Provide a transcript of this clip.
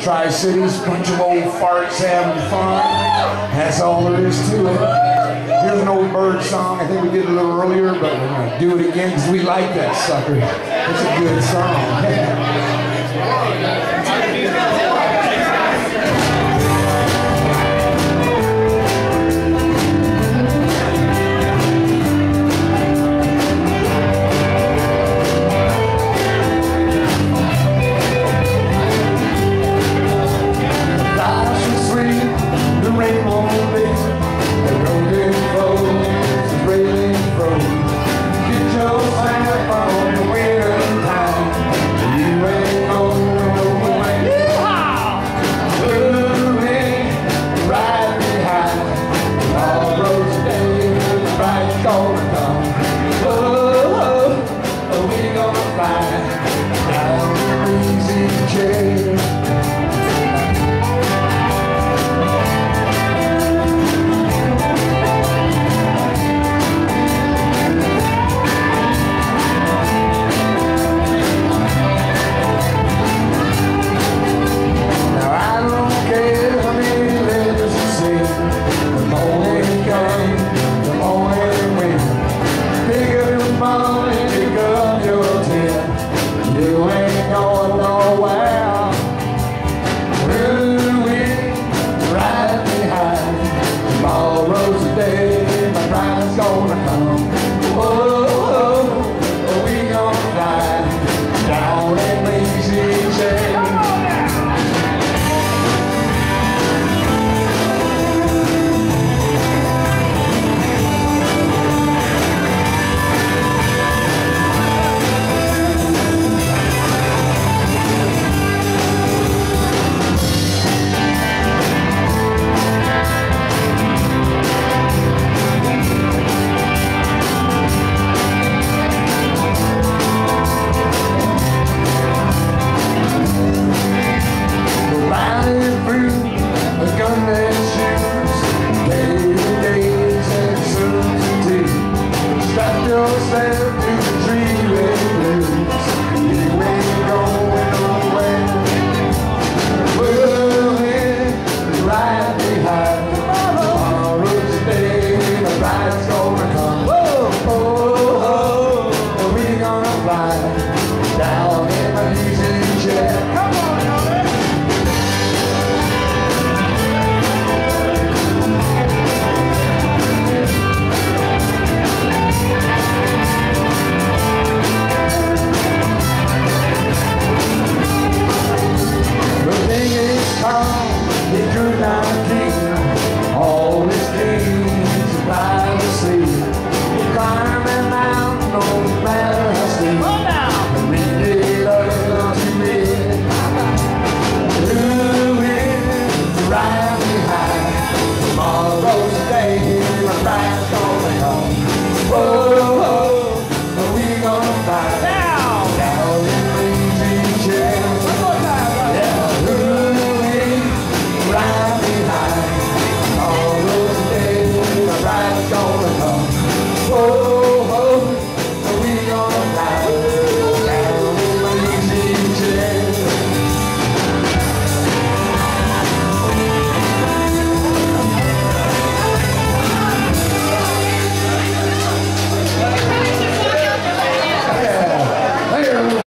Tri-Cities, bunch of old farts having fun. That's all there is to it. Here's an old bird song. I think we did it a little earlier, but we're going to do it again because we like that sucker. It's a good song. The thing is calm.